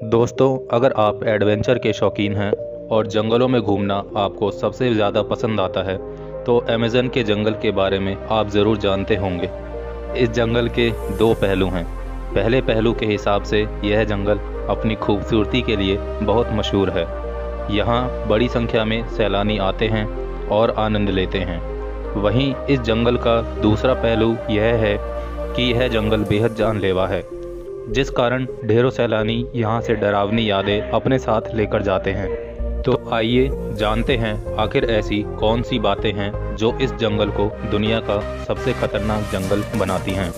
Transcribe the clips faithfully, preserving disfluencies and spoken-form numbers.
दोस्तों, अगर आप एडवेंचर के शौकीन हैं और जंगलों में घूमना आपको सबसे ज़्यादा पसंद आता है तो अमेज़न के जंगल के बारे में आप ज़रूर जानते होंगे। इस जंगल के दो पहलू हैं। पहले पहलू के हिसाब से यह जंगल अपनी खूबसूरती के लिए बहुत मशहूर है। यहाँ बड़ी संख्या में सैलानी आते हैं और आनंद लेते हैं। वहीं इस जंगल का दूसरा पहलू यह है कि यह जंगल बेहद जानलेवा है, जिस कारण ढेरों सैलानी यहाँ से डरावनी यादें अपने साथ लेकर जाते हैं। तो आइए जानते हैं आखिर ऐसी कौन सी बातें हैं जो इस जंगल को दुनिया का सबसे खतरनाक जंगल बनाती हैं।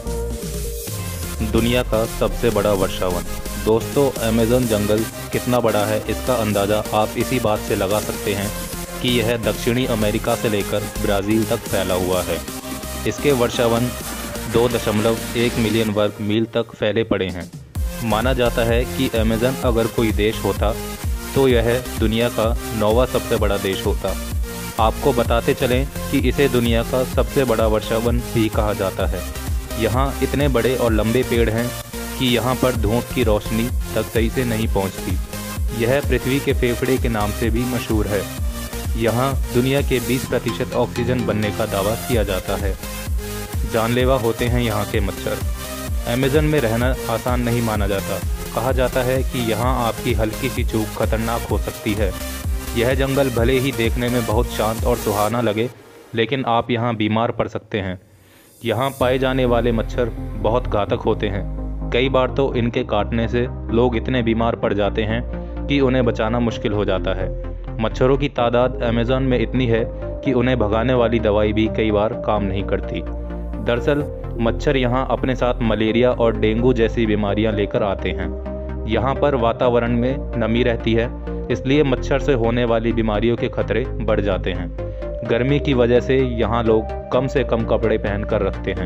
दुनिया का सबसे बड़ा वर्षावन। दोस्तों, अमेज़न जंगल कितना बड़ा है इसका अंदाज़ा आप इसी बात से लगा सकते हैं कि यह दक्षिणी अमेरिका से लेकर ब्राज़ील तक फैला हुआ है। इसके वर्षावन दो दशमलव एक मिलियन वर्ग मील तक फैले पड़े हैं। माना जाता है कि अमेज़न अगर कोई देश होता तो यह दुनिया का नौवां सबसे बड़ा देश होता। आपको बताते चलें कि इसे दुनिया का सबसे बड़ा वर्षावन भी कहा जाता है। यहाँ इतने बड़े और लंबे पेड़ हैं कि यहाँ पर धूप की रोशनी तक सही से नहीं पहुँचती। यह पृथ्वी के फेफड़े के नाम से भी मशहूर है। यहाँ दुनिया के बीस प्रतिशत ऑक्सीजन बनने का दावा किया जाता है। जानलेवा होते हैं यहाँ के मच्छर। अमेज़न में रहना आसान नहीं माना जाता। कहा जाता है कि यहाँ आपकी हल्की सी चूक खतरनाक हो सकती है। यह जंगल भले ही देखने में बहुत शांत और सुहाना लगे, लेकिन आप यहाँ बीमार पड़ सकते हैं। यहाँ पाए जाने वाले मच्छर बहुत घातक होते हैं। कई बार तो इनके काटने से लोग इतने बीमार पड़ जाते हैं कि उन्हें बचाना मुश्किल हो जाता है। मच्छरों की तादाद अमेज़न में इतनी है कि उन्हें भगाने वाली दवाई भी कई बार काम नहीं करती। दरअसल मच्छर यहाँ अपने साथ मलेरिया और डेंगू जैसी बीमारियाँ लेकर आते हैं। यहाँ पर वातावरण में नमी रहती है, इसलिए मच्छर से होने वाली बीमारियों के खतरे बढ़ जाते हैं। गर्मी की वजह से यहाँ लोग कम से कम कपड़े पहन कर रखते हैं।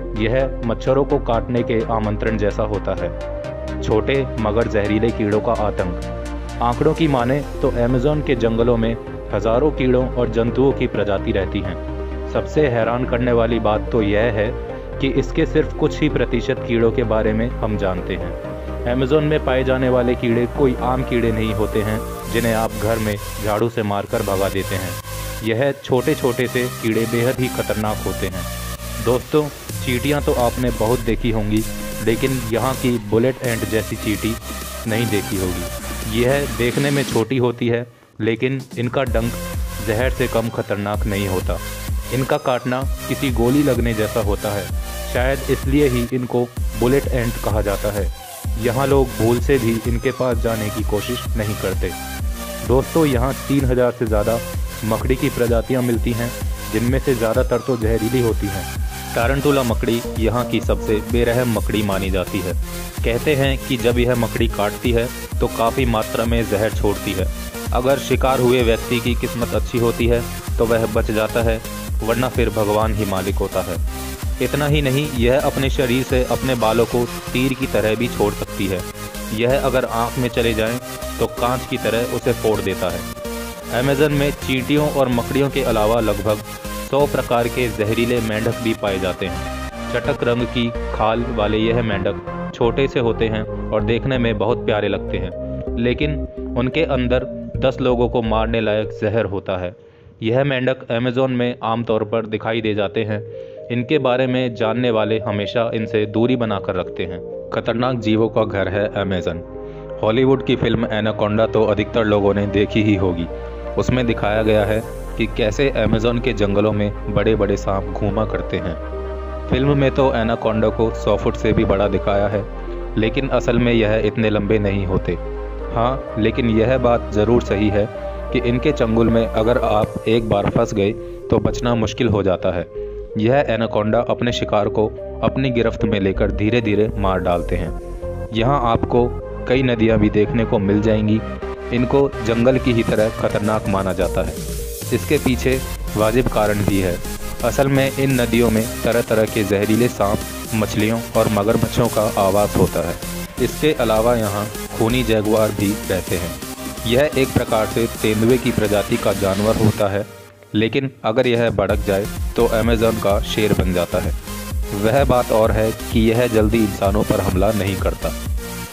यह मच्छरों को काटने के आमंत्रण जैसा होता है। छोटे मगर जहरीले कीड़ों का आतंक। आंकड़ों की माने तो अमेज़न के जंगलों में हज़ारों कीड़ों और जंतुओं की प्रजाति रहती हैं। सबसे हैरान करने वाली बात तो यह है कि इसके सिर्फ कुछ ही प्रतिशत कीड़ों के बारे में हम जानते हैं। अमेज़न में पाए जाने वाले कीड़े कोई आम कीड़े नहीं होते हैं जिन्हें आप घर में झाड़ू से मारकर भगा देते हैं। यह छोटे छोटे से कीड़े बेहद ही खतरनाक होते हैं। दोस्तों, चींटियां तो आपने बहुत देखी होंगी, लेकिन यहाँ की बुलेट एंट जैसी चींटी नहीं देखी होगी। यह देखने में छोटी होती है, लेकिन इनका डंक जहर से कम खतरनाक नहीं होता। इनका काटना किसी गोली लगने जैसा होता है। शायद इसलिए ही इनको बुलेट एंट कहा जाता है। यहाँ लोग भूल से भी इनके पास जाने की कोशिश नहीं करते। दोस्तों, यहाँ तीन हज़ार से ज़्यादा मकड़ी की प्रजातियाँ मिलती हैं, जिनमें से ज़्यादातर तो जहरीली होती हैं। टारंटुला मकड़ी यहाँ की सबसे बेरहम मकड़ी मानी जाती है। कहते हैं कि जब यह मकड़ी काटती है तो काफ़ी मात्रा में जहर छोड़ती है। अगर शिकार हुए व्यक्ति की किस्मत अच्छी होती है तो वह बच जाता है, वरना फिर भगवान ही मालिक होता है। इतना ही नहीं, यह अपने शरीर से अपने बालों को तीर की तरह भी छोड़ सकती है। यह अगर आँख में चले जाएं तो कांच की तरह उसे फोड़ देता है। अमेज़न में चींटियों और मकड़ियों के अलावा लगभग सौ प्रकार के जहरीले मेंढक भी पाए जाते हैं। चटक रंग की खाल वाले यह मेंढक छोटे से होते हैं और देखने में बहुत प्यारे लगते हैं, लेकिन उनके अंदर दस लोगों को मारने लायक जहर होता है। यह मेंढक अमेज़न में आमतौर पर दिखाई दे जाते हैं। इनके बारे में जानने वाले हमेशा इनसे दूरी बनाकर रखते हैं। खतरनाक जीवों का घर है अमेज़न। हॉलीवुड की फिल्म एनाकोंडा तो अधिकतर लोगों ने देखी ही होगी। उसमें दिखाया गया है कि कैसे अमेज़न के जंगलों में बड़े बड़े सांप घूमा करते हैं। फिल्म में तो एनाकोंडा को सौ फुट से भी बड़ा दिखाया है, लेकिन असल में यह इतने लंबे नहीं होते। हाँ, लेकिन यह बात ज़रूर सही है कि इनके चंगुल में अगर आप एक बार फंस गए तो बचना मुश्किल हो जाता है। यह एनाकोंडा अपने शिकार को अपनी गिरफ्त में लेकर धीरे धीरे मार डालते हैं। यहाँ आपको कई नदियाँ भी देखने को मिल जाएंगी। इनको जंगल की ही तरह खतरनाक माना जाता है। इसके पीछे वाजिब कारण भी है। असल में इन नदियों में तरह तरह के जहरीले सांप, मछलियों और मगरमच्छों का आवास होता है। इसके अलावा यहाँ खूनी जैगुआर भी रहते हैं। यह एक प्रकार से तेंदुए की प्रजाति का जानवर होता है, लेकिन अगर यह भड़क जाए तो अमेज़न का शेर बन जाता है। वह बात और है कि यह जल्दी इंसानों पर हमला नहीं करता।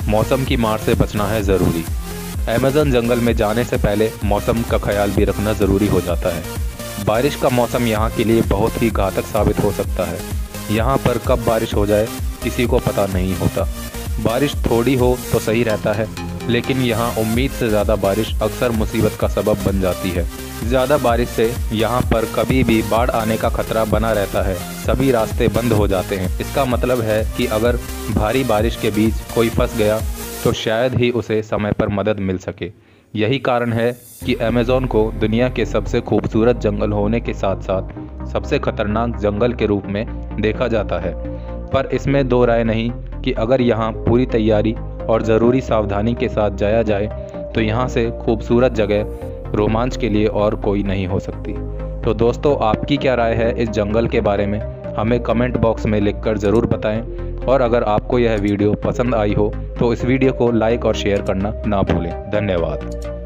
मौसम की मार से बचना है ज़रूरी। अमेज़न जंगल में जाने से पहले मौसम का ख्याल भी रखना ज़रूरी हो जाता है। बारिश का मौसम यहाँ के लिए बहुत ही घातक साबित हो सकता है। यहाँ पर कब बारिश हो जाए किसी को पता नहीं होता। बारिश थोड़ी हो तो सही रहता है, लेकिन यहाँ उम्मीद से ज़्यादा बारिश अक्सर मुसीबत का सबब बन जाती है। ज़्यादा बारिश से यहाँ पर कभी भी बाढ़ आने का खतरा बना रहता है। सभी रास्ते बंद हो जाते हैं। इसका मतलब है कि अगर भारी बारिश के बीच कोई फंस गया तो शायद ही उसे समय पर मदद मिल सके। यही कारण है कि अमेज़न को दुनिया के सबसे खूबसूरत जंगल होने के साथ साथ सबसे खतरनाक जंगल के रूप में देखा जाता है। पर इसमें दो राय नहीं कि अगर यहाँ पूरी तैयारी और ज़रूरी सावधानी के साथ जाया जाए तो यहाँ से खूबसूरत जगह रोमांच के लिए और कोई नहीं हो सकती। तो दोस्तों, आपकी क्या राय है इस जंगल के बारे में, हमें कमेंट बॉक्स में लिखकर ज़रूर बताएं। और अगर आपको यह वीडियो पसंद आई हो तो इस वीडियो को लाइक और शेयर करना ना भूलें। धन्यवाद।